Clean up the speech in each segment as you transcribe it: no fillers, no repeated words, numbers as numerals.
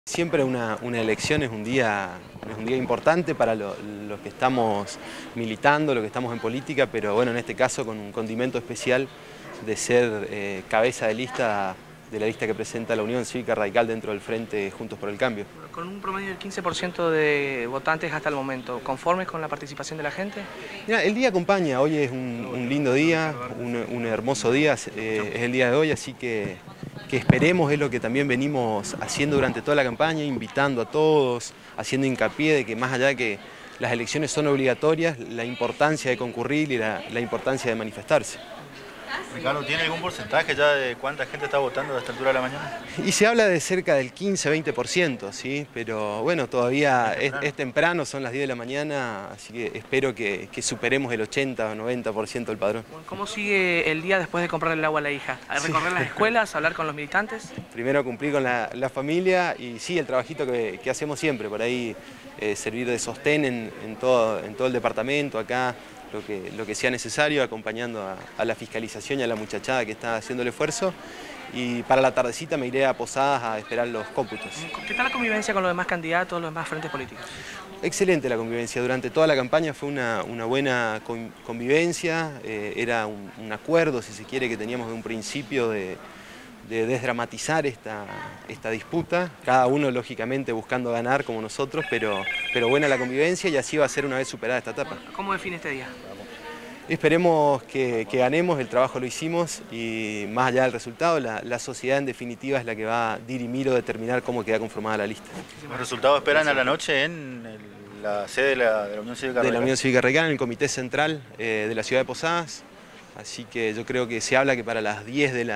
Siempre una elección es un día importante para los que estamos militando, los que estamos en política, pero bueno, en este caso con un condimento especial de ser cabeza de la lista que presenta la Unión Cívica Radical dentro del Frente Juntos por el Cambio. Con un promedio del 15% de votantes hasta el momento, ¿conformes con la participación de la gente? Mira, el día acompaña, hoy es un lindo día, un hermoso día, es el día de hoy, así que esperemos, es lo que también venimos haciendo durante toda la campaña, invitando a todos, haciendo hincapié de que más allá de que las elecciones son obligatorias, la importancia de concurrir y la importancia de manifestarse. Ricardo, ¿tiene algún porcentaje ya de cuánta gente está votando a esta altura de la mañana? Y se habla de cerca del 15-20%, ¿sí? Pero bueno, todavía es temprano, son las 10 de la mañana, así que espero que superemos el 80 o 90% del padrón. ¿Cómo sigue el día después de comprarle el agua a la hija? ¿A recorrer las escuelas, hablar con los militantes? Primero cumplir con la familia y sí, el trabajito que hacemos siempre, por ahí servir de sostén en todo el departamento, acá, lo que sea necesario, acompañando a la fiscalización y a la muchachada que está haciendo el esfuerzo. Y para la tardecita me iré a Posadas a esperar los cómputos. ¿Qué tal la convivencia con los demás candidatos, los demás frentes políticos? Excelente la convivencia, durante toda la campaña fue una buena convivencia, era un acuerdo, si se quiere, que teníamos de un principio de desdramatizar esta disputa, cada uno lógicamente buscando ganar como nosotros, pero buena la convivencia y así va a ser una vez superada esta etapa. ¿Cómo define este día? Esperemos que ganemos, el trabajo lo hicimos y más allá del resultado, la sociedad en definitiva es la que va a dirimir o determinar cómo queda conformada la lista. ¿Los resultados esperan a la noche en la sede de la Unión Cívica Radical? De la Unión Cívica Radical, en el Comité Central de la ciudad de Posadas, así que yo creo que se habla que para las 10 de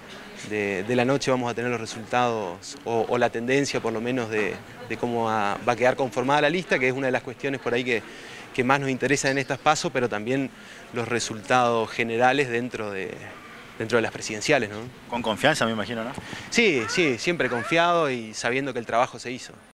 la noche vamos a tener los resultados o la tendencia por lo menos de cómo va a quedar conformada la lista, que es una de las cuestiones por ahí que más nos interesa en estas pasos, pero también los resultados generales dentro de las presidenciales, ¿no? Con confianza, me imagino, ¿no? Sí, siempre confiado y sabiendo que el trabajo se hizo.